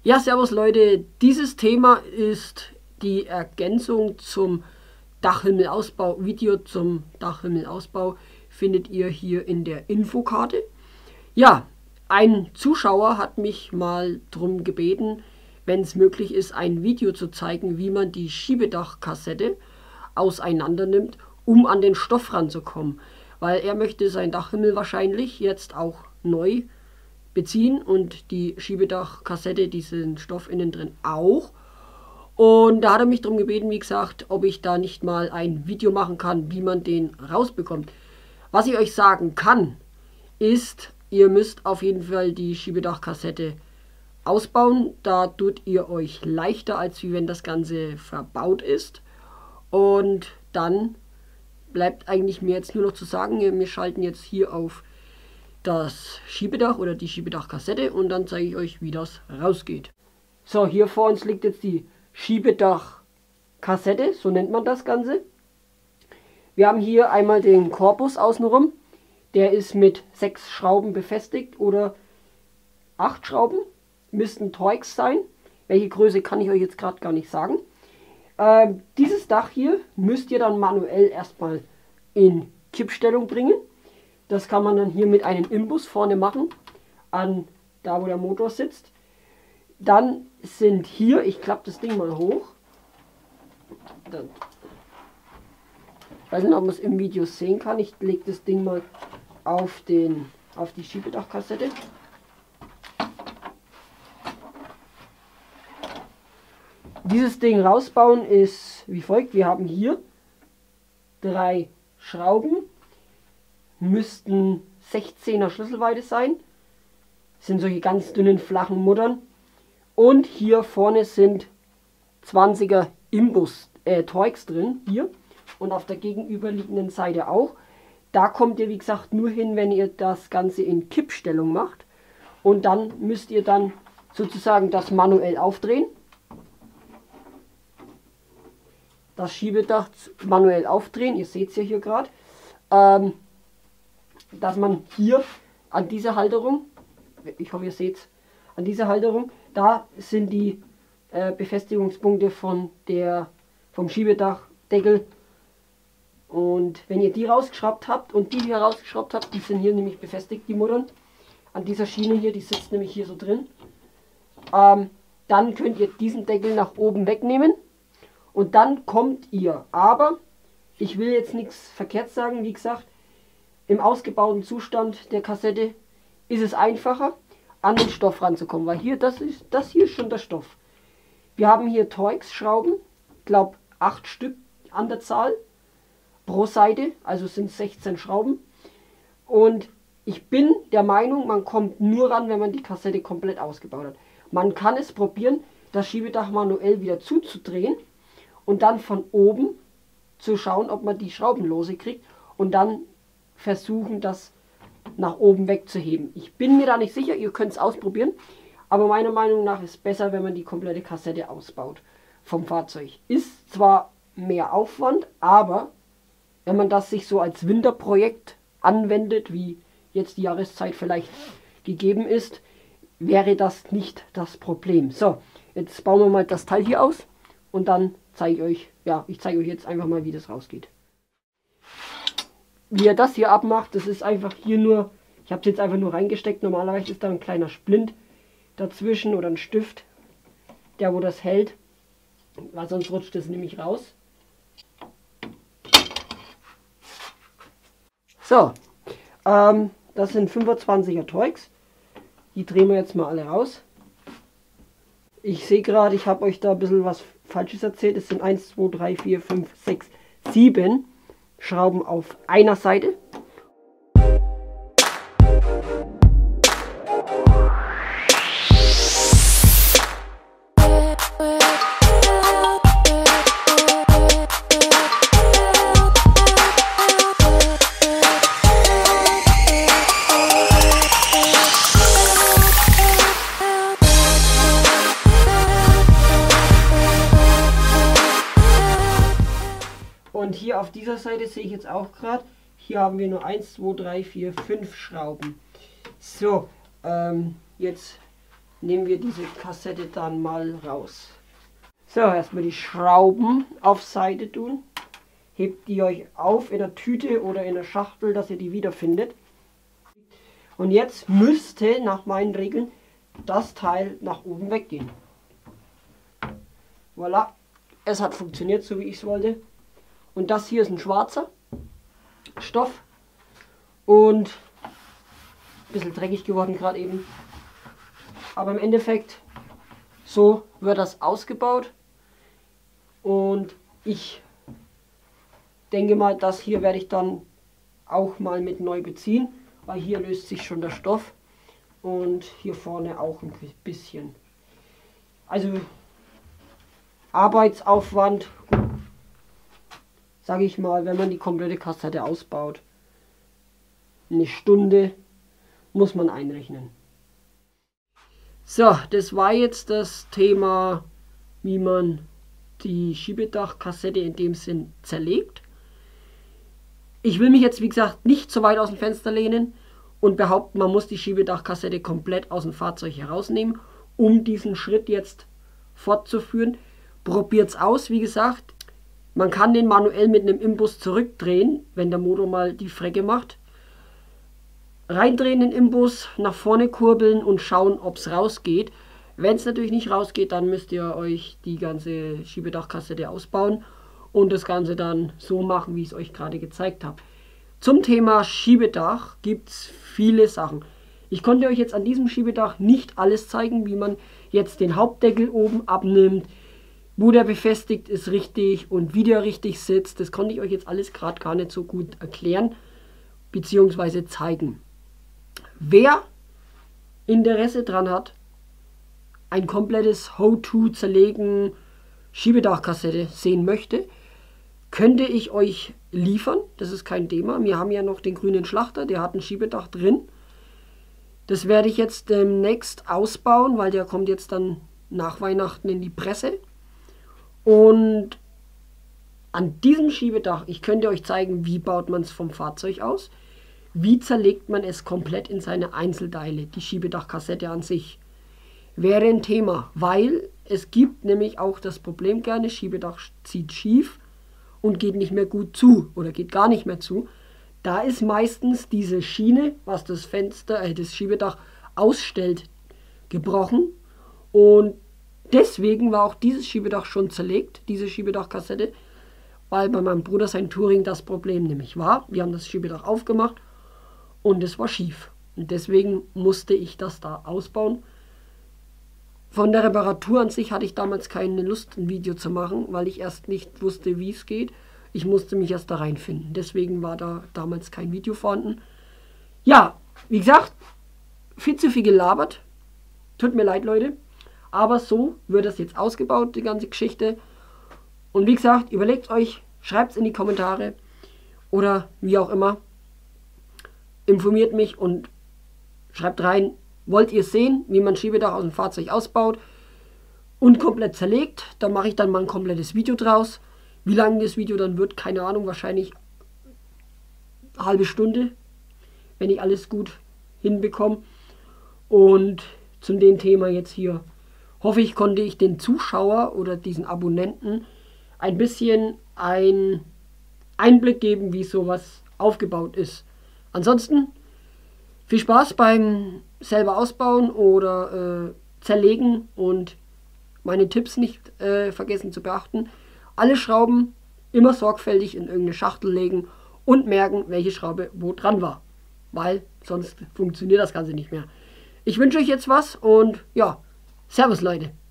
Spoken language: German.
Ja, servus Leute, dieses Thema ist die Ergänzung zum Dachhimmelausbau. Video zum Dachhimmelausbau findet ihr hier in der Infokarte. Ja, ein Zuschauer hat mich mal darum gebeten, wenn es möglich ist, ein Video zu zeigen, wie man die Schiebedachkassette auseinander nimmt, um an den Stoff ranzukommen. Weil er möchte sein Dachhimmel wahrscheinlich jetzt auch neu beziehen und die Schiebedachkassette, diesen Stoff innen drin auch. Und da hat er mich darum gebeten, wie gesagt, ob ich da nicht mal ein Video machen kann, wie man den rausbekommt. Was ich euch sagen kann, ist, ihr müsst auf jeden Fall die Schiebedachkassette ausbauen. Da tut ihr euch leichter, als wie wenn das Ganze verbaut ist. Und dann bleibt eigentlich mir jetzt nur noch zu sagen, wir schalten jetzt hier auf das Schiebedach oder die Schiebedachkassette und dann zeige ich euch, wie das rausgeht. So, hier vor uns liegt jetzt die Schiebedachkassette, so nennt man das Ganze. Wir haben hier einmal den Korpus außenrum, der ist mit 6 Schrauben befestigt oder 8 Schrauben, müssten Torx sein. Welche Größe kann ich euch jetzt gerade gar nicht sagen. Dieses Dach hier müsst ihr dann manuell erstmal in Kippstellung bringen. Das kann man dann hier mit einem Imbus vorne machen, an da wo der Motor sitzt. Dann sind hier, ich klappe das Ding mal hoch. Dann, ich weiß nicht, ob man es im Video sehen kann. Ich lege das Ding mal auf die Schiebedachkassette. Dieses Ding rausbauen ist wie folgt. Wir haben hier 3 Schrauben. Müssten 16er Schlüsselweite sein. Das sind solche ganz dünnen, flachen Muttern. Und hier vorne sind 20er Imbus Torx drin. Hier. Und auf der gegenüberliegenden Seite auch. Da kommt ihr, wie gesagt, nur hin, wenn ihr das Ganze in Kippstellung macht. Und dann müsst ihr dann sozusagen das manuell aufdrehen. Das Schiebedach manuell aufdrehen. Ihr seht es ja hier gerade. Dass man hier an dieser Halterung, ich hoffe ihr seht es, an dieser Halterung, da sind die Befestigungspunkte vom Schiebedachdeckel. Und wenn ihr die rausgeschraubt habt und die hier rausgeschraubt habt, die sind hier nämlich befestigt, die Muttern. An dieser Schiene hier, die sitzt nämlich hier so drin. Dann könnt ihr diesen Deckel nach oben wegnehmen und dann kommt ihr, aber ich will jetzt nichts verkehrt sagen, wie gesagt, im ausgebauten Zustand der Kassette ist es einfacher, an den Stoff ranzukommen, weil hier, das hier ist schon der Stoff. Wir haben hier Torx-Schrauben, ich glaube 8 Stück an der Zahl pro Seite, also sind 16 Schrauben. Und ich bin der Meinung, man kommt nur ran, wenn man die Kassette komplett ausgebaut hat. Man kann es probieren, das Schiebedach manuell wieder zuzudrehen und dann von oben zu schauen, ob man die Schrauben lose kriegt und dann versuchen, das nach oben wegzuheben. Ich bin mir da nicht sicher, ihr könnt es ausprobieren, aber meiner Meinung nach ist es besser, wenn man die komplette Kassette ausbaut vom Fahrzeug. Ist zwar mehr Aufwand, aber wenn man das sich so als Winterprojekt anwendet, wie jetzt die Jahreszeit vielleicht gegeben ist, wäre das nicht das Problem. So, jetzt bauen wir mal das Teil hier aus und dann zeige ich euch, ja, ich zeige euch jetzt einfach mal, wie das rausgeht. Wie er das hier abmacht, das ist einfach hier nur, ich habe es jetzt einfach nur reingesteckt, normalerweise ist da ein kleiner Splint dazwischen oder ein Stift, der wo das hält, weil sonst rutscht es nämlich raus. So, das sind 25er Torx, die drehen wir jetzt mal alle raus. Ich sehe gerade, ich habe euch da ein bisschen was Falsches erzählt, es sind 1, 2, 3, 4, 5, 6, 7 Schrauben auf einer Seite. Und hier auf dieser Seite sehe ich jetzt auch gerade, hier haben wir nur 1, 2, 3, 4, 5 Schrauben. So, jetzt nehmen wir diese Kassette dann mal raus. So, erstmal die Schrauben auf Seite tun. Hebt die euch auf in der Tüte oder in der Schachtel, dass ihr die wiederfindet. Und jetzt müsste nach meinen Regeln das Teil nach oben weggehen. Voilà, es hat funktioniert, so wie ich es wollte. Und das hier ist ein schwarzer Stoff und ein bisschen dreckig geworden gerade eben. Aber im Endeffekt, so wird das ausgebaut. Und ich denke mal, das hier werde ich dann auch mal mit neu beziehen, weil hier löst sich schon der Stoff und hier vorne auch ein bisschen. Also Arbeitsaufwand, sage ich mal, wenn man die komplette Kassette ausbaut, eine Stunde muss man einrechnen. So, das war jetzt das Thema, wie man die Schiebedachkassette in dem Sinn zerlegt. Ich will mich jetzt, wie gesagt, nicht so weit aus dem Fenster lehnen und behaupten, man muss die Schiebedachkassette komplett aus dem Fahrzeug herausnehmen, um diesen Schritt jetzt fortzuführen. Probiert es aus, wie gesagt. Man kann den manuell mit einem Imbus zurückdrehen, wenn der Motor mal die Frecke macht. Reindrehen in den Imbus, nach vorne kurbeln und schauen, ob es rausgeht. Wenn es natürlich nicht rausgeht, dann müsst ihr euch die ganze Schiebedachkassette ausbauen und das Ganze dann so machen, wie ich es euch gerade gezeigt habe. Zum Thema Schiebedach gibt es viele Sachen. Ich konnte euch jetzt an diesem Schiebedach nicht alles zeigen, wie man jetzt den Hauptdeckel oben abnimmt, wo der befestigt ist richtig und wie der richtig sitzt. Das konnte ich euch jetzt alles gerade gar nicht so gut erklären bzw. zeigen. Wer Interesse dran hat, ein komplettes How-To zerlegen Schiebedachkassette sehen möchte, könnte ich euch liefern. Das ist kein Thema. Wir haben ja noch den grünen Schlachter, der hat ein Schiebedach drin. Das werde ich jetzt demnächst ausbauen, weil der kommt jetzt dann nach Weihnachten in die Presse. Und an diesem Schiebedach, ich könnte euch zeigen, wie baut man es vom Fahrzeug aus. Wie zerlegt man es komplett in seine Einzelteile, die Schiebedachkassette an sich. Wäre ein Thema, weil es gibt nämlich auch das Problem gerne, Schiebedach zieht schief und geht nicht mehr gut zu oder geht gar nicht mehr zu. Da ist meistens diese Schiene, was das Fenster, das Schiebedach ausstellt, gebrochen. Und deswegen war auch dieses Schiebedach schon zerlegt, diese Schiebedachkassette, weil bei meinem Bruder sein Touring das Problem nämlich war. Wir haben das Schiebedach aufgemacht und es war schief. Und deswegen musste ich das da ausbauen. Von der Reparatur an sich hatte ich damals keine Lust, ein Video zu machen, weil ich erst nicht wusste, wie es geht. Ich musste mich erst da reinfinden. Deswegen war da damals kein Video vorhanden. Ja, wie gesagt, viel zu viel gelabert. Tut mir leid, Leute. Aber so wird das jetzt ausgebaut, die ganze Geschichte. Und wie gesagt, überlegt euch, schreibt es in die Kommentare oder wie auch immer. Informiert mich und schreibt rein, wollt ihr sehen, wie man Schiebedach aus dem Fahrzeug ausbaut und komplett zerlegt. Da mache ich dann mal ein komplettes Video draus. Wie lang das Video dann wird, keine Ahnung, wahrscheinlich eine halbe Stunde, wenn ich alles gut hinbekomme. Und zum dem Thema jetzt hier hoffe ich, konnte ich den Zuschauer oder diesen Abonnenten ein bisschen einen Einblick geben, wie sowas aufgebaut ist. Ansonsten viel Spaß beim selber ausbauen oder zerlegen und meine Tipps nicht vergessen zu beachten. Alle Schrauben immer sorgfältig in irgendeine Schachtel legen und merken, welche Schraube wo dran war, weil sonst funktioniert das Ganze nicht mehr. Ich wünsche euch jetzt was und ja, Servus Leute.